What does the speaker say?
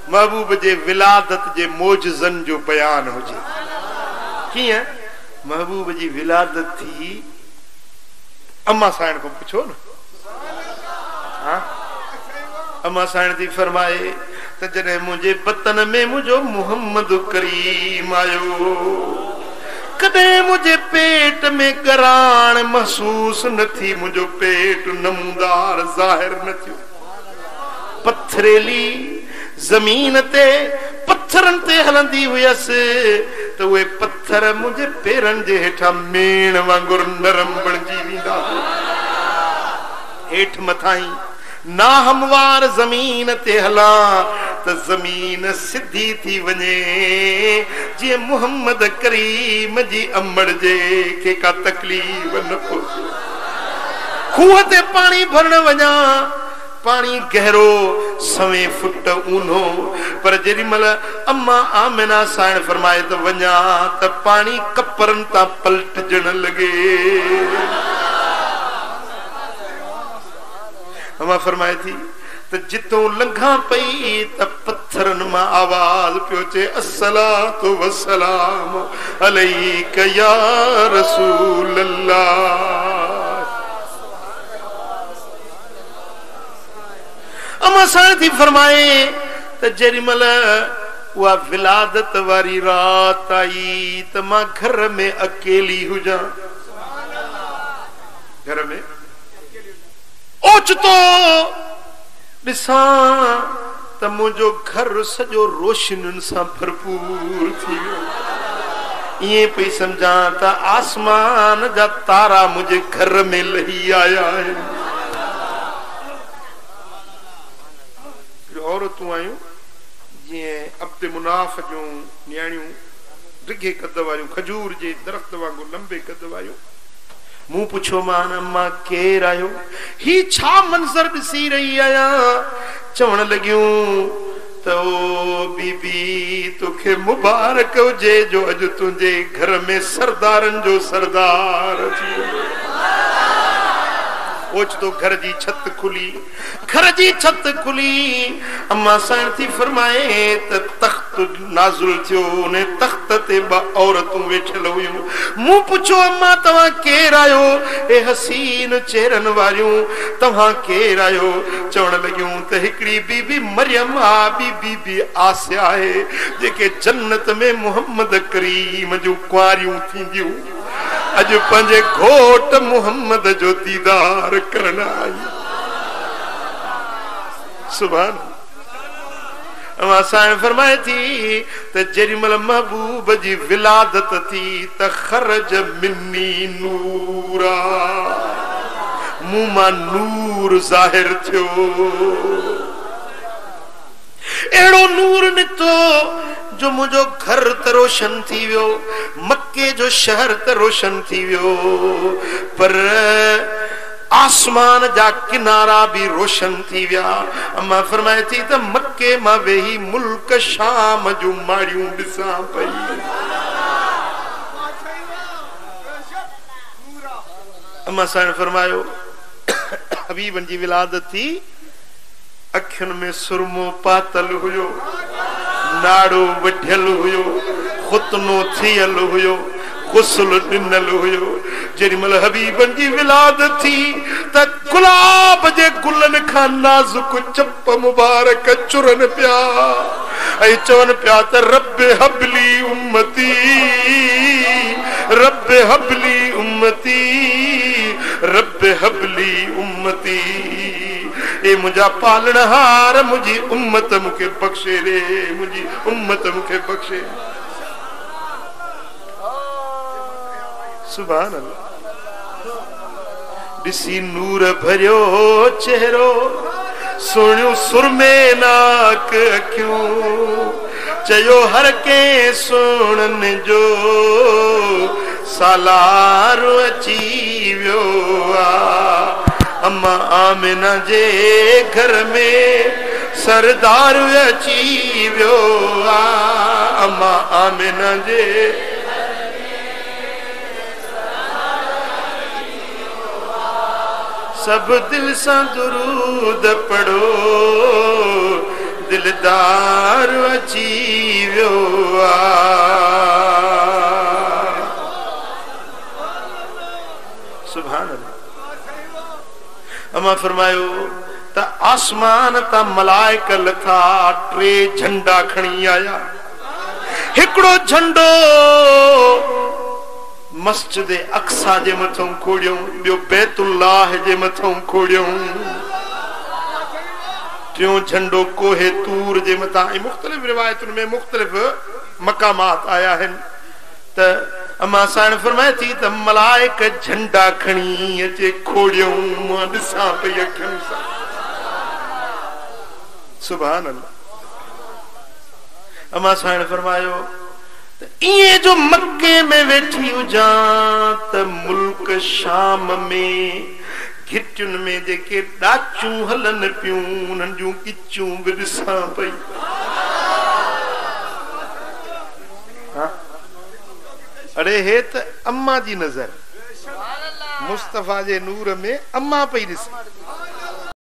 महबूब जे विलादत जे मोजज़न जो बयान हो जे किया महबूब जी विलादत थी अम्मा साइण को पूछो ना हाँ अम्मा साइण थी फरमाए त जने मुझे बतन में मुझो मोहम्मद करीम आयो कदे मुझे पेट में गरान महसूस न थी मुझो पेट नमूदार जाहिर न थियो पत्थरेली जमीन ते पत्थरन ते हलंदी हुयस तो वे पत्थर मुझे पेरन जे हेठा मेण वांगुर नरम बणजी विंदा हेठ मथाई ना हमवार जमीन ते हला तो जमीन सिधी थी वने जे मोहम्मद करीम जी अमड़ जे के का तकलीफ न को खूह ते पानी भरन वना पानी गहरो सवे फुट ऊनो पर जेरी मल अम्मा आमिना साइण फरमाए तो वना त पानी कपरन ता पलट जण लगे अम्मा फरमाए थी तो जितों लंघा पई त पत्थरन मां आवाज पियो चे अस्सलातु वस्सलाम अलैका या रसूल अल्लाह अम्मा साइण थी फरमाए त जेरी मल वा विलादत वारी रात आई त मां घर में अकेली हुजा घर में ओचतो दिसा त मुझो घर सजो रोशनिन से भरपूर थी ये पई समझा त आसमान जा तारा मुझे घर में लही आया है औरतूं आयूं जी अब्दे मुनाफ जो न्याणियों डिघे कद वारियूं खजूर जे दरख्त वांगुर लंबे कद वारियूं मुंह पुछो मान अम्मा केर आयो ही छा मंजर दिसी रही आया चवण लगियूं तो बीबी तुखे मुबारक हुजे जो अज तुझे घर में सरदारन जो सरदार ओचतो घर जी छत खुली अम्मा साइण थी फरमाए त तख्त नाजुल थियो ने तख्त ते बा औरतूं वेठल हुयूं मुंह पुछो अम्मा तव्हां केर आयो ए हसीन चेहरन वारियूं तव्हां केर आयो चवण लगियूं त हिकड़ी बीबी मरियम आ बीबी आसिया है जेके जन्नत में मोहम्मद करीम जो कुआरियूं थींदियूं अज पंजे घोट मोहम्मद जो दीदार करना आई सुभान अम्मा साइण फरमाए थी त जेरीमल महबूब जी विलादत थी त खरज मिन्नी नूरा मुंह मां नूर जाहिर थियो एड़ो नूर नितो जो मुझो घर त रोशन थी वियो मक्के जो शहर त रोशन थी वियो पर आसमान जा किनारा भी रोशन थी विया अम्मा फरमाए थी त मक्के मां वेही मुल्क शाम जो माड़ियूं ॾिसां पई अम्मा साइण फरमायो हबीबन जी विलादत थी अखियुनि में सुरमो पातल हुयो नाड़ो वढियल हुयो खुतनो थियल हुयो गुस्ल ॾिनल हुयो जेॾीमहिल हबीबन जी विलादत थी त गुलाब जे गुलनि खां नाज़ुक चप मुबारक चुरन पिया ऐं चवनि पिया त रब हबली उम्मती रब हबली उम्मती रब हबली उम्मती ए मुझा पालनहार मुझी उम्मत मुखे बख्शे रे मुझी उम्मत मुखे बख्शे सुभान अल्लाह दिसी नूर भरियो चेहरो सुनियो सुरमे नाक अखियूं चयो हर के सुनन जो सालार अची वियो अम्मा आमिना जे घर में सरदार अची वियो अम्मा आमिना जे सब दिल सा दुरूद पढ़ो दिलदार अची वियो सुभान अल्लाह। अमा फरमायो त आसमान ता मलाइक लथा टे झंडा खणी आया। हिकड़ो झंडो मस्जिद अक्सा जे मथों खोड़ियों, बियो बैतुल्लाह जे मथों खोड़ियों, टियों झंडो कोहे तूर जे मथा। मुख्तलिफ रिवायतुन में मुख्तलिफ मकामात आया है। त अमा साण फरमाए थी त मलाइक झंडा खणी अचे खोड़ियों, मां ॾिसां पई अखियुनि सां। सुभान अल्लाह। अमा साण फरमायो इए जो मक्के में वेठी हुजां त मुल्क शाम में घिटियुन में जेके ॾाचूं हलन पियूं उन्हनि जूं किचूं बि ॾिसां पई। अरे हे त अम्मा जी नज़र मुस्तफा जे नूर में अम्मा पई ॾिसे।